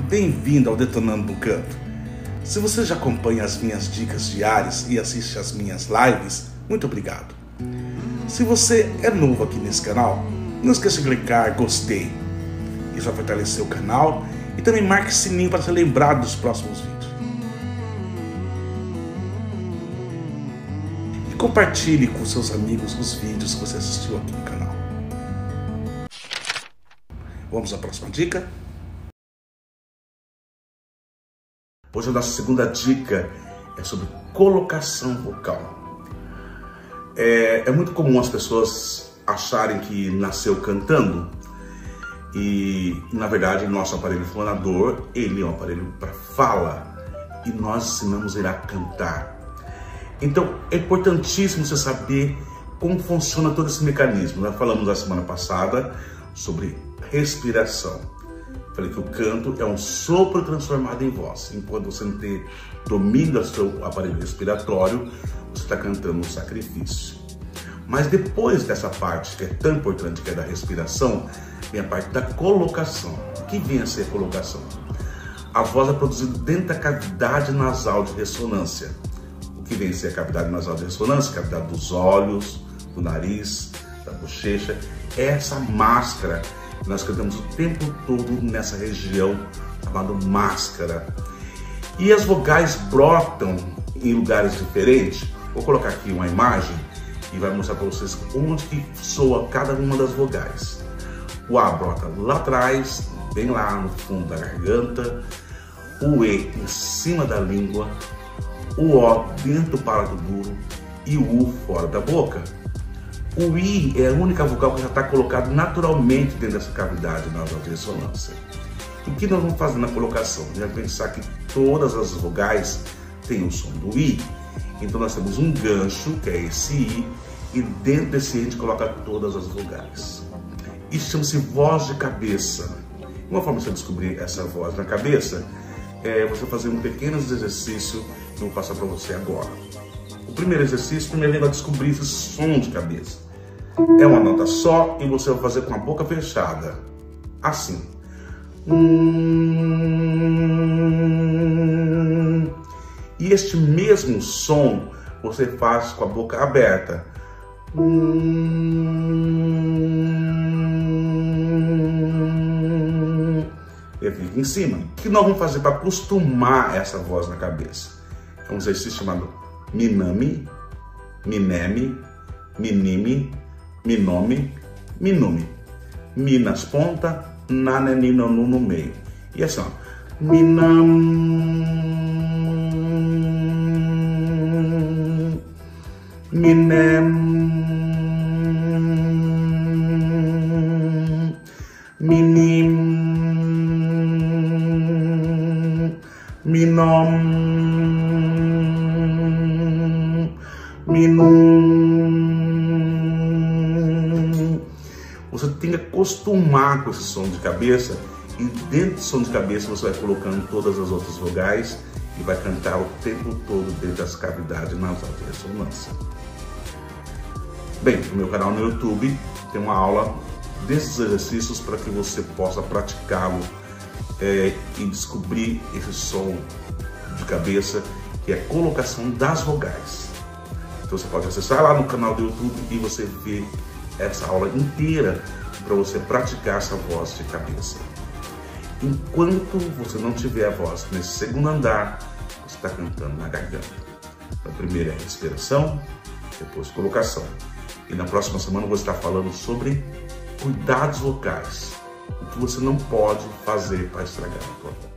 bem-vindo ao Detonando no Canto. Se você já acompanha as minhas dicas diárias e assiste às minhas lives, muito obrigado. Se você é novo aqui nesse canal, não esqueça de clicar gostei. Isso vai fortalecer o canal e também marque o sininho para ser lembrado dos próximos vídeos. E compartilhe com seus amigos os vídeos que você assistiu aqui no canal. Vamos à próxima dica? Hoje a nossa segunda dica é sobre colocação vocal. É muito comum as pessoas acharem que nasceu cantando e, na verdade, nosso aparelho fonador, ele é um aparelho para fala e nós ensinamos ele a cantar. Então, é importantíssimo você saber como funciona todo esse mecanismo. Nós falamos na semana passada sobre respiração. Falei que o canto é um sopro transformado em voz. Enquanto você não tem domínio do seu aparelho respiratório, você está cantando um sacrifício. Mas depois dessa parte, que é tão importante, que é da respiração, vem a parte da colocação. O que vem a ser a colocação? A voz é produzida dentro da cavidade nasal de ressonância. O que vem a ser a cavidade nasal de ressonância? A cavidade dos olhos, do nariz, da bochecha. É essa máscara que nós cantamos o tempo todo nessa região chamada máscara. E as vogais brotam em lugares diferentes. Vou colocar aqui uma imagem e vai mostrar para vocês onde que soa cada uma das vogais. O A brota lá atrás, bem lá no fundo da garganta. O E em cima da língua. O O dentro do palato duro e o U fora da boca. O I é a única vogal que já está colocada naturalmente dentro dessa cavidade nasal de ressonância. O que nós vamos fazer na colocação? A gente vai pensar que todas as vogais têm o som do I. Então nós temos um gancho, que é esse I, e dentro desse I a gente coloca todas as vogais. Isso chama-se voz de cabeça. Uma forma de você descobrir essa voz na cabeça é você fazer um pequeno exercício que eu vou passar para você agora. O primeiro exercício, primeiro vai descobrir esse som de cabeça. É uma nota só e você vai fazer com a boca fechada, assim. E este mesmo som você faz com a boca aberta. E fica em cima. O que nós vamos fazer para acostumar essa voz na cabeça? É um exercício chamado minami, mineme, minime, minome, minume. Mi nas pontas, nane, nino, nu no meio. E assim, ó. Minam, minem, minim, minom, minum. Você tem que acostumar com esse som de cabeça e dentro do som de cabeça você vai colocando todas as outras vogais e vai cantar o tempo todo dentro das cavidades nasal de ressonância. Bem, no meu canal no YouTube tem uma aula desses exercícios para que você possa praticá-lo e descobrir esse som de cabeça, que é a colocação das vogais. Então você pode acessar lá no canal do YouTube e você vê essa aula inteira para você praticar essa voz de cabeça. Enquanto você não tiver a voz nesse segundo andar, você está cantando na garganta. A primeira é respiração, depois colocação. E na próxima semana eu vou estar falando sobre cuidados vocais, o que você não pode fazer para estragar a tua voz.